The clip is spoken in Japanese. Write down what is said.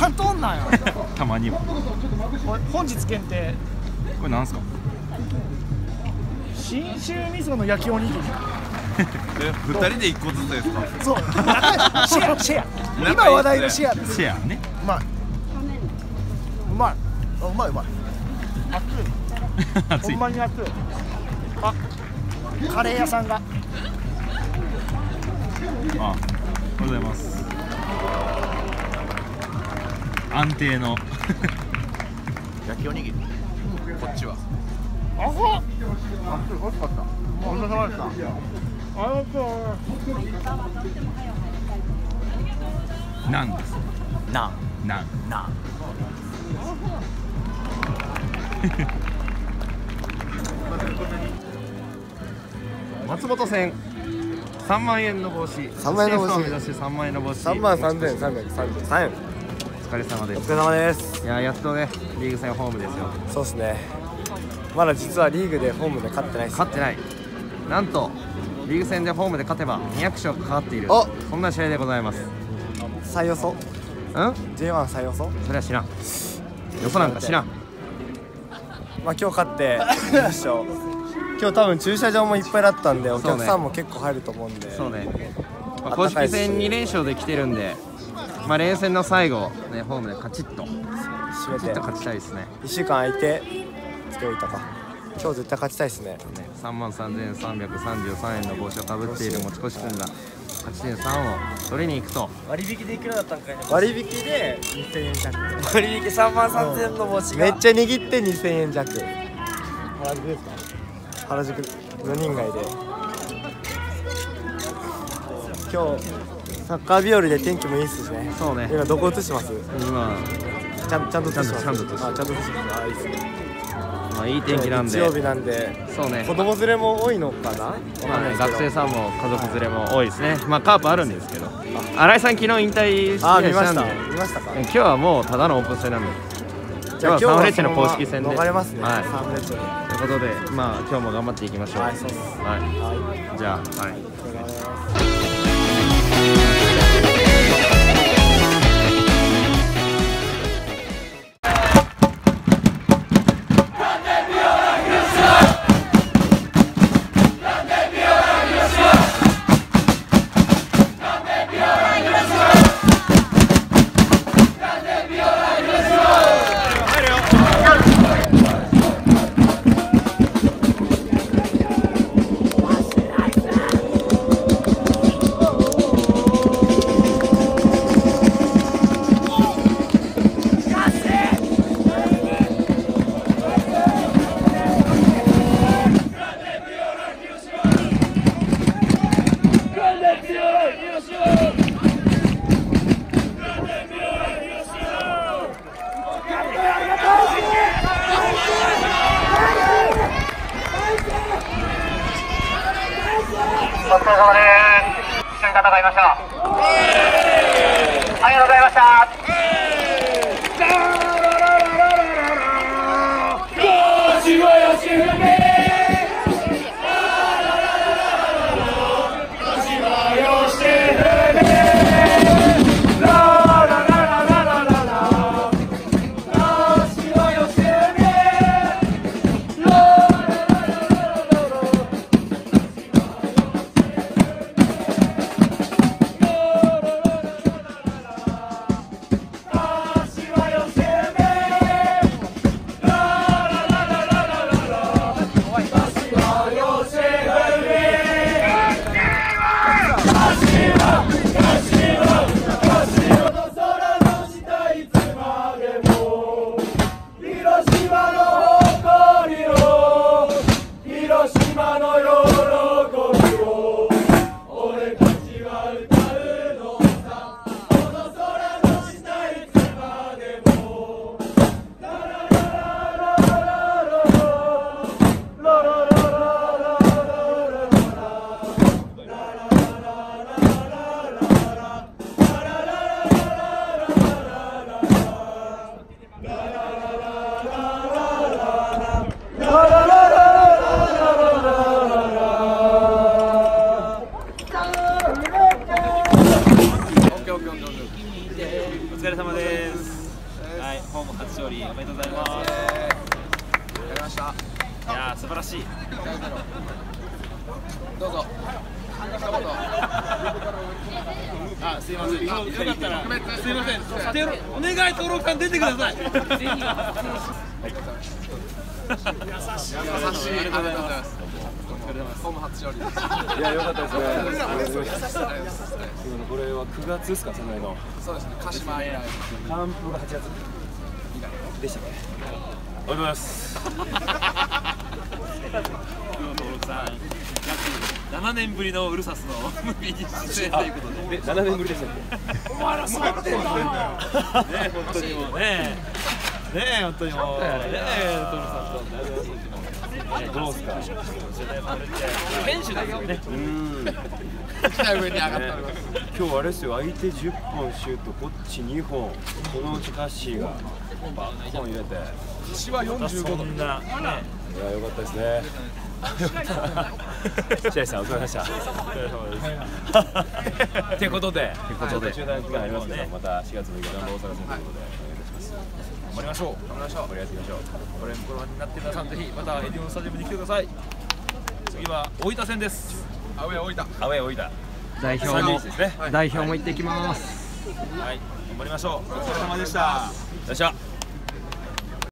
らんとんなんや。 たまには。 本日限定。 これなんすか？ 信州味噌の焼きおにぎり。 2人で1個ずつですか？ そう。シェアシェア。今話題のシェアです。 シェアね。 うまい。うまい。うまいうまい。熱い。ほんまに熱い。あ、カレー屋さんが。 あ、おはようございます。安定の焼きおにぎり。こっちは。 あほ。熱い、美味しかった。ごちそうさまでした。ありがとう。 なんです。 ななんな松本線3万円の帽子。 3万円の帽子目指して3万円の帽子。 3万3333円。 お疲れ様です。 お疲れ様です。 いや、やっとね、リーグ戦ホームですよ。 そうですね。まだ実はリーグでホームで勝ってないです。 勝ってない。なんとリーグ戦でホームで勝てば200勝かかっている、 お、 そんな試合でございます。 再予想？ うん？ J1 再予想？ それは知らん。よそなんか知らん。 まあ今日勝って優勝。今日多分駐車場もいっぱいだったんで、お客さんも結構入ると思うんで。 そうね。まあ、公式戦2連勝で来てるんで、まあ連戦の最後ね、ホームでカチッと締めて勝ちたいですね。 1週間空いてつけ置いたか。今日絶対勝ちたいですね。 33,333円の帽子をかぶっている持ち越し君が勝ち点3を取りに行くと。 割引でいくらだったんかいな。割引で2000円弱。割引3万3000円の帽子がめっちゃ握って2000円弱。原宿ですか？原宿4人街で今日サッカー日和で天気もいいっすしね。 そうね。 今どこ映します？ 今ちゃんと映します。 ちゃんと映します。 あ、ちゃんと映します。あ、いいっすね。 まあいい天気なんで。 日曜日なんで。 そうね。 子供連れも多いのかな。 まあね、学生さんも家族連れも多いですね。まあカープあるんですけど。新井さん昨日引退したんで。 見ました。見ましたか。 今日はもうただのオープン戦なんで。今日はサンフレッチェの公式戦で。 逃れますね。 はい。 サンフレッチェで。 ということで、まあ今日も頑張っていきましょう。 はい、そうです。 はい。じゃあ、はい。 お疲れ様です。一緒に戦いました。ありがとうございました。 お疲れ様です。 はい、ホーム初勝利おめでとうございます。 やりました。 いやー素晴らしい。 どうぞ。 あ、すいません。よかったらすいません。お願い登録さん出てください。 優しい。ありがとうございます。ホーム初勝利です。 いや、良かったですね。これは9月ですか、その辺の。 そうですね。鹿島以来。 完封が8月でしたね。おはようございます。 登録さん、約7年ぶりのウルサスのムービーに出演ということで。 7年ぶりでしたっけ。 お前らそうやってんの。ね、本当にもうね、本当にもうね、登録さんと。 どうですか。 選手ですよね。 上に上がっております。 今日あれですよ、相手10本シュート、こっち2本、このうちカッシーがバッコン入れて。 西は45度。 そんなね。 いや、良かったですね。白石さん、お疲れ様でした。ということで、中断期間ありますけど、また4月6日の大阪戦ということでお願いいたします。 頑張りましょう。 盛り上がっていきましょう。 これご覧になって皆さんぜひまたエディオンスタジアムに来てください。次は大分戦です。 アウェー大分。 アウェー大分。 代表も代表も行ってきます。 はい、頑張りましょう。お疲れ様でした。 よっしゃ。